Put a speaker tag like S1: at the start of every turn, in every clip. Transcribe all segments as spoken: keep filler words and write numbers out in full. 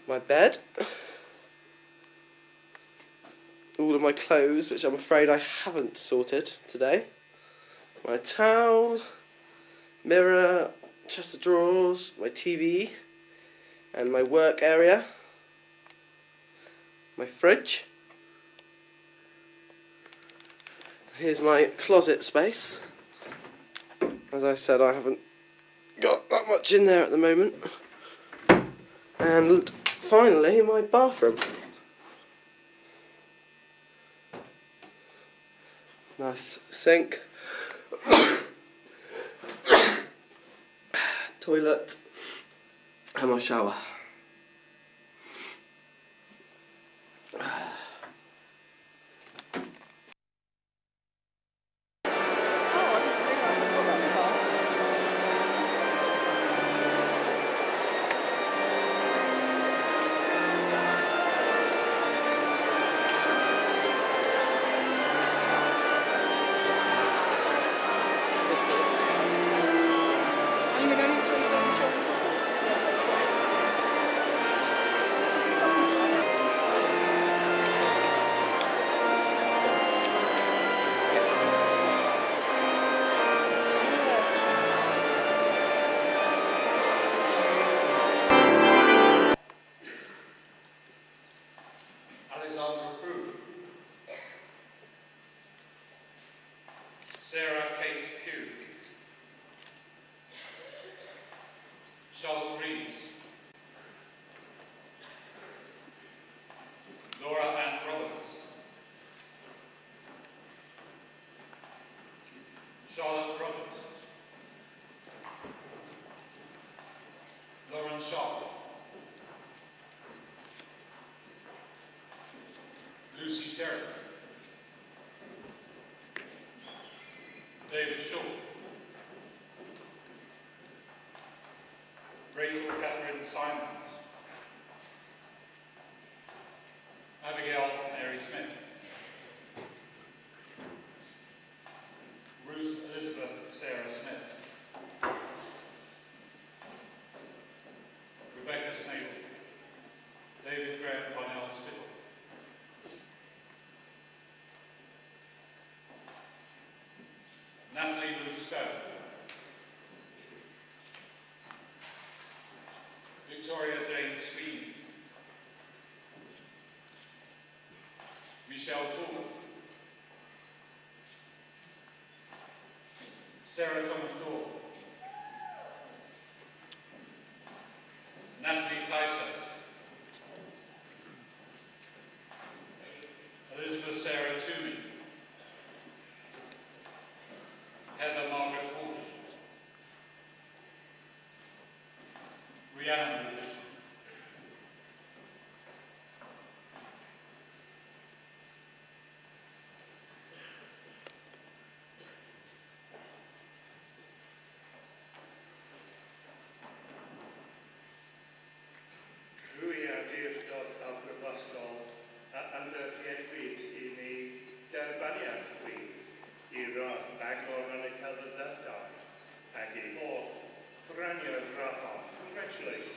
S1: my bed, all of my clothes, which I'm afraid I haven't sorted today, my towel, mirror, chest of drawers, my T V, and my work area, my fridge. Here's my closet space. As I said, I haven't got that much in there at the moment. And finally, my bathroom. Nice sink, toilet, and my shower.
S2: Sarah Kate Pugh, Charlotte Reeves, Laura Ann Roberts, Charlotte Rogers, Lauren Shaw, Lucy Sheriff, David Shaw, Rachel Catherine Simons, Abigail Mary Smith, Ruth Elizabeth Sarah Smith, Rebecca Snable, David Graham Parnell Spittle, Natalie Ruth Stone, Victoria Jane Sweeney, Michelle Toole, Sarah Thomas Dorr, Natalie Tyson, Elizabeth Sarah Toomey, Heather Margaret Walsh, Rhiannon Walsh,
S3: Rwy a Dirstod a Prifysgol a ymddygiadwyd I ni derbaniad chwi I roedd agor yn y celfyddydau ac I hoff ffraniau'r rathon. Congratulations.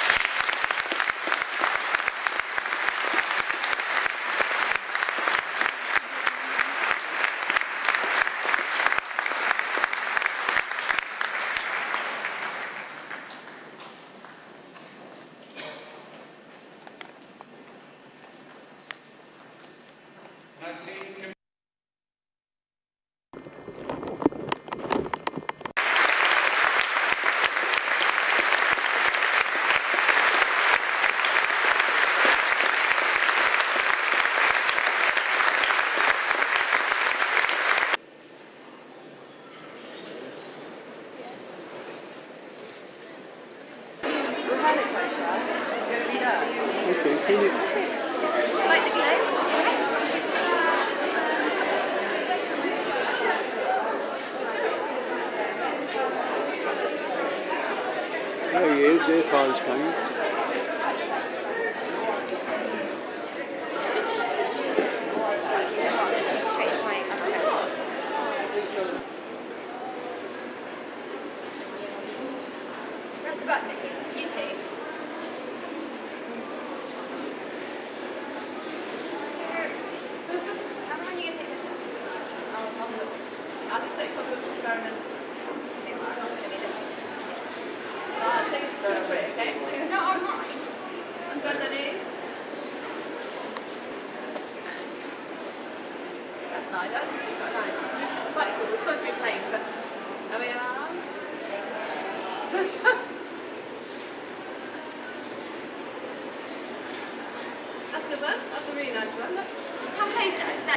S2: Maxine Kim
S1: Okay, can you...
S4: Do you like the globes?
S1: There he is, there Father's coming.
S4: Straight to my other Where's the button, Nikki? You two.
S5: inside. That's actually quite nice. It's slightly cool. It's so few planes, but there we are. That's a good one. That's a really nice one. Look.
S4: How close are that?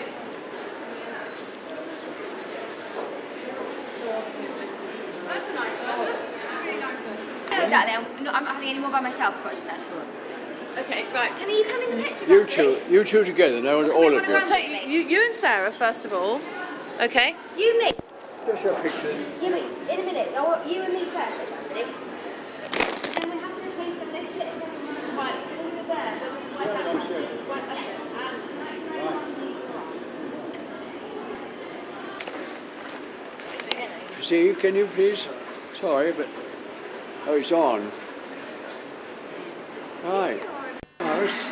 S5: That's a nice one. Look. That's a really nice one.
S4: Exactly. I'm not, I'm not having any more by myself, is what I just said.
S5: Okay, right.
S4: Can you come in the picture?
S6: You
S4: Natalie?
S6: two, you two together, now all of you.
S5: So you, you and Sarah, first of all. Okay.
S4: You, me.
S6: Just your picture.
S4: You, me. In a minute. Or you and me first, actually. Then we'll have to replace them. Let's get them right. When we were there, there was like that. Right, that's it.
S6: See, can you please? Sorry, but oh, it's on. Right. Nice.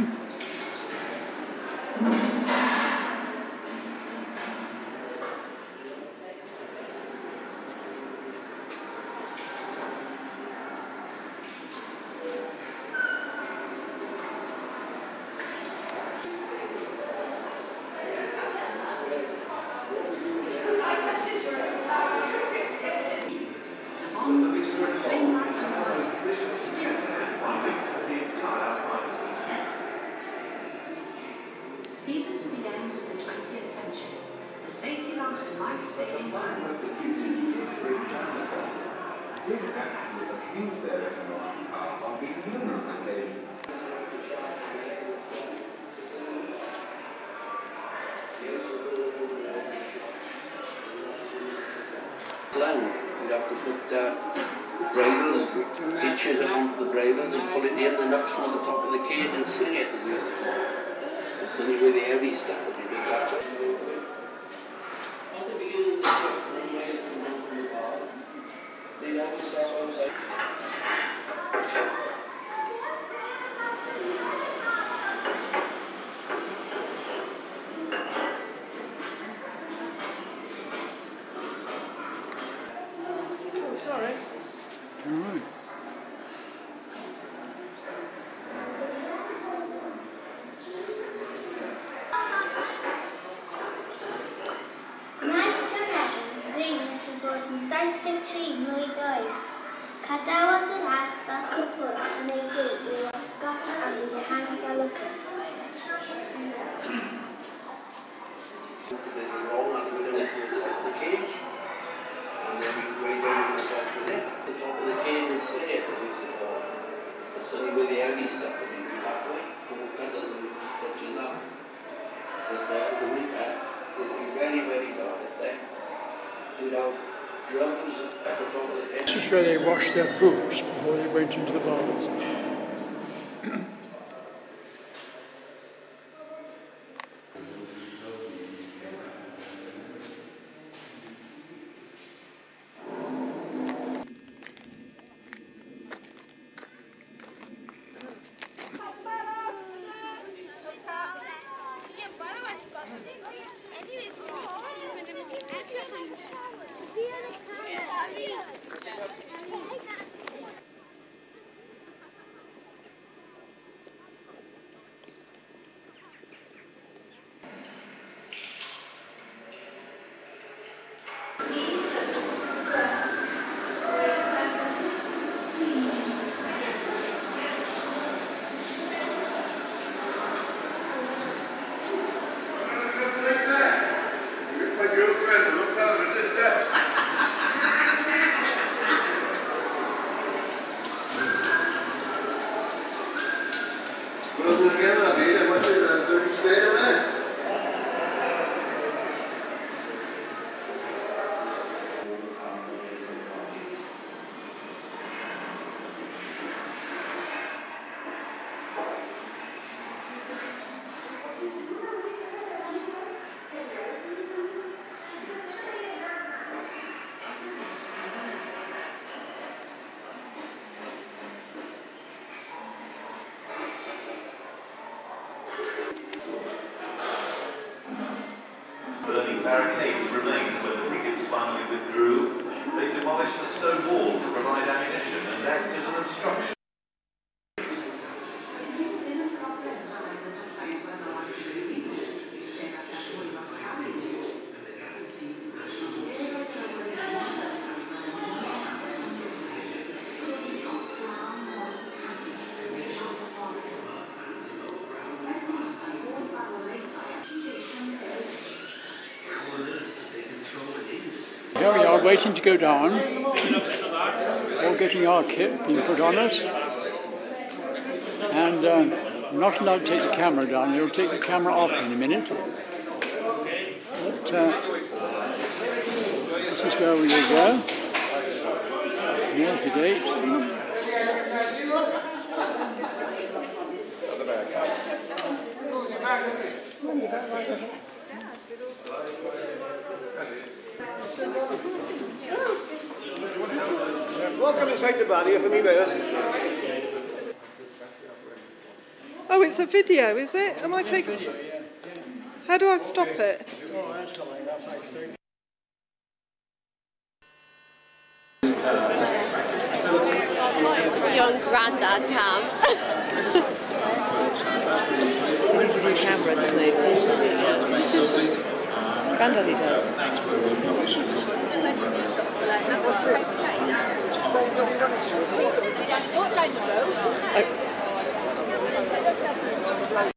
S7: Stevens began in the twentieth century. The safety lamps and life-saving environment that continues to bring justice. This act was against their restaurant on innumerable occasions.
S8: You'd have to put uh, bridles, hitches onto the bridles and pull it in and up from the top of the cage and sing it. It's only with the heavy stuff that you do that way. At the beginning of the trip, one way is the mountain of God. They always start outside.
S9: Cadawodd yr asfalt cwpwr yn ei gyd i'w atgoffa am ei dehang galwcus.
S8: They were all on the way down to the top of the cage, and then we way down to the top of it. The top of the cage and say it, we used to call it. It's only with the heavy stuff that we do that way, from the pedals and such as that. But uh, the repair would be very, very dark there. Without drums at the top of the cage.
S6: This is where they washed their boots before they went into the baths. waiting to go down, all getting our kit being put on us, and uh, I'm not allowed to take the camera down. They'll take the camera off in a minute. But uh, this is where we will go. Here's the gate.
S10: Welcome inside the barrier for me, Mary.
S11: Oh, it's a video, is it? Am I taking... How do I stop it?
S12: Young granddad cam.
S5: Needs a new camera, doesn't he? Granddaddy does. What's this?